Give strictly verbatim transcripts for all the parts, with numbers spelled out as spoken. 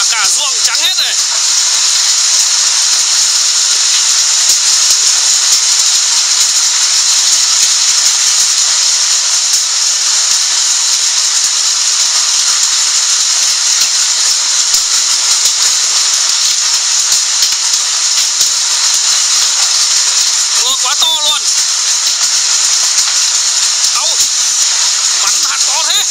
cả ruộng trắng hết rồi. Mưa quá to luôn. Đâu bắn hạt to thế.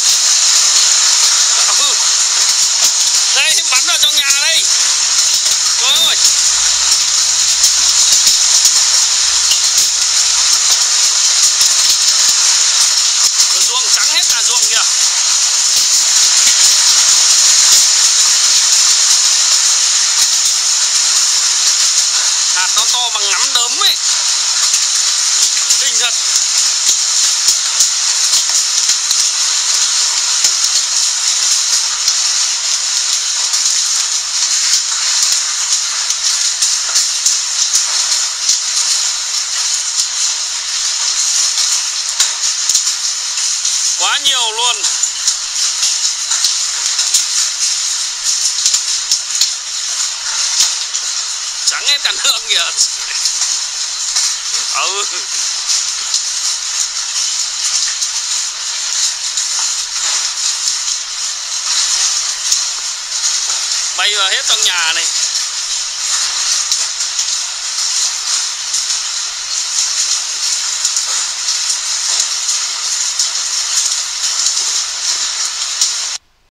Ừ. Đây bắn vào trong nhà đây. Trời ơi. Ruộng trắng hết cả ruộng kìa. Hạt nó to bằng nắm đấm ấy. Kinh thật. Quá nhiều luôn. Trắng hết cả nương kìa. Ừ. Bay vào hết trong nhà này.